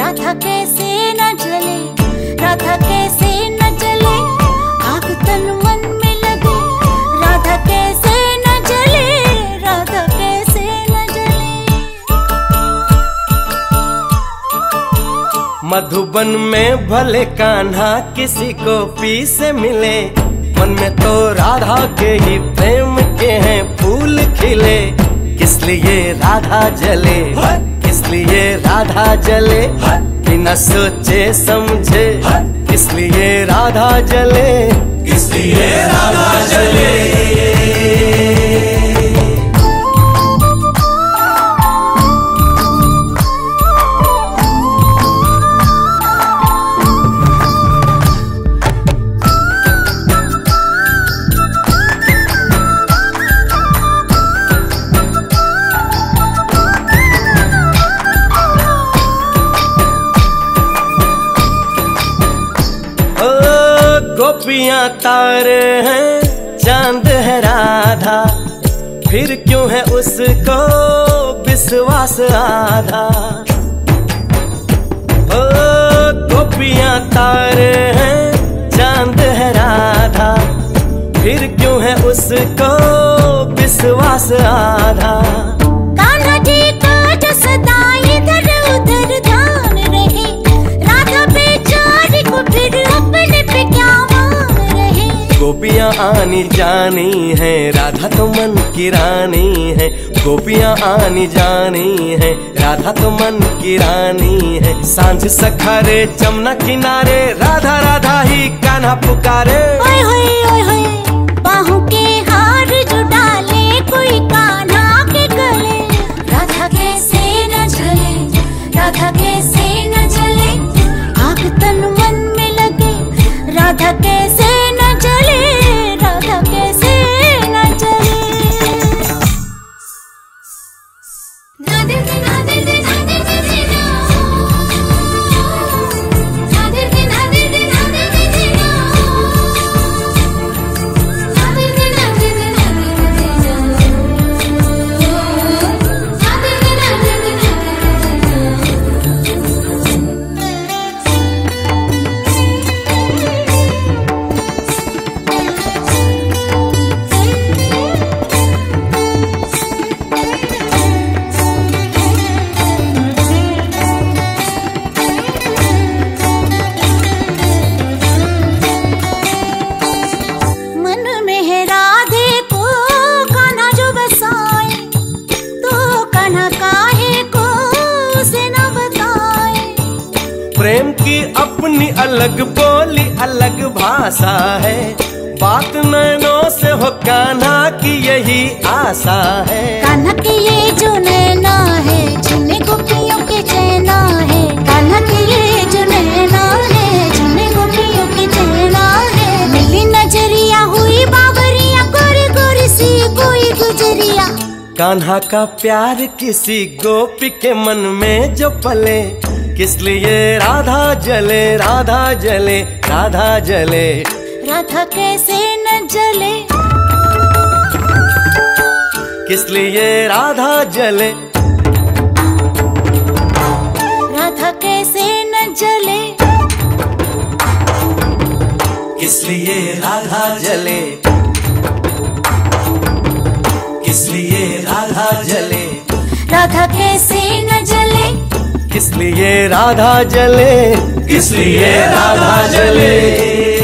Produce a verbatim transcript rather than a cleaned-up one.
राधा कैसे न जले, राधा कैसे न जले, आग तन मन में लगे, राधा कैसे न जले, राधा कैसे न जले। मधुबन में भले कान्हा किसी को पी से मिले, मन में तो राधा के ही प्रेम के हैं फूल खिले। किस लिए राधा जले, किस लिए राधा जले, बिना सोचे समझे, किस लिए राधा जले, किस लिए राधा जले। गोपियां तारे हैं, चांद है राधा, फिर क्यों है उसको विश्वास आधा। ओ गोपियां तारे हैं, चांद है राधा, फिर क्यों है उसको विश्वास आधा। कान्हा जी का जो सदा इधर उधर ध्यान रहे, राधा बेचारी को फिर अपने पे क्या मान रहे। गोपियां आनी जानी है, राधा तो मन की रानी है। गोपियां आनी जानी है, राधा तो मन की रानी है। सांझ सखारे जमुना किनारे, राधा राधा ही कान्हा पुकारे। ओए होए ओए होए, बाहों के हार जो डाले कोई कान्हा के गले, राधा कैसे न जले, राधा कैसे न जले, आग तन मन में लगे, राधा कैसे न जले, राधा कैसे न जले। राधे दिन राधे दिन राधे दिन राधे दिन राधे दिन राधे दिन राधे दिन राधे दिन प्रेम की अपनी अलग बोली अलग भाषा है, बात नैनों से हो कान्हा की यही आशा है। कान्हा के ये जो नैना है, जिन्हें गोपियों के चैना है, कान्हा के ये जो नैना है, जिन्हें गोपियों के चैना है। मिली नजरिया हुई बावरिया, गोरी गोरी सी कोई गुजरिया। कान्हा का प्यार किसी गोपी के मन में जो पले, किस लिए राधा जले, राधा जले, राधा जले, राधा कैसे न जले, किस लिए राधा जले, राधा कैसे न जले, किस लिए राधा जले, किस लिए राधा जले, राधा कैसे न जले, किस लिए राधा जले, किस लिए राधा जले।